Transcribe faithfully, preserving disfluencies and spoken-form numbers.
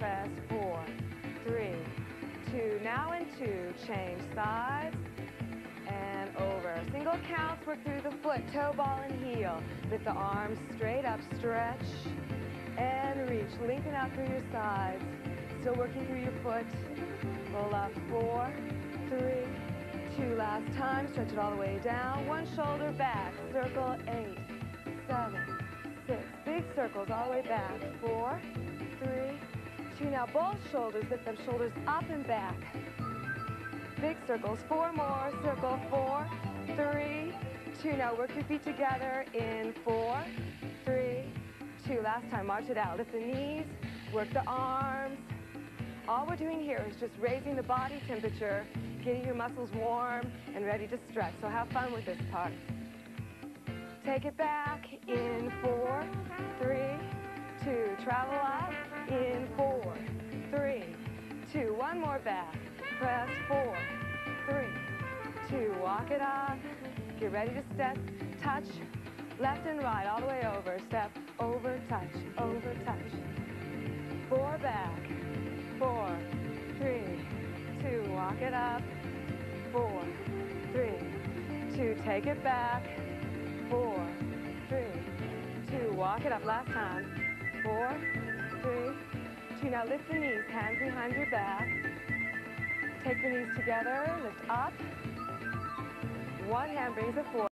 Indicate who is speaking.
Speaker 1: press, four, three, two, now in two, change sides, and over. Single counts, work through the foot, toe, ball, and heel. Lift the arms straight up, stretch, and reach. Lengthen out through your sides. Still working through your foot. Roll up, four, three, two, last time. Stretch it all the way down. One shoulder back, circle, eight, seven, six. Big circles all the way back. Four, three, two. Now both shoulders, lift them shoulders up and back. Big circles, four more, circle, four, three, two. Now work your feet together in four, three, two. Last time, march it out. Lift the knees, work the arms. All we're doing here is just raising the body temperature, getting your muscles warm and ready to stretch. So have fun with this part. Take it back in four, three, two. Travel up in four, three, two. One more back. Press, four, three, two. Walk it up. Get ready to step, touch, left and right, all the way over. Step, over, touch, over, touch. Four back. Four, three, two. Walk it up. Four, three, two. Take it back. Four, three, two. Walk it up. Last time. Four, three, two. Now lift the knees, hands behind your back. Take the knees together, lift up. One hand brings it forward.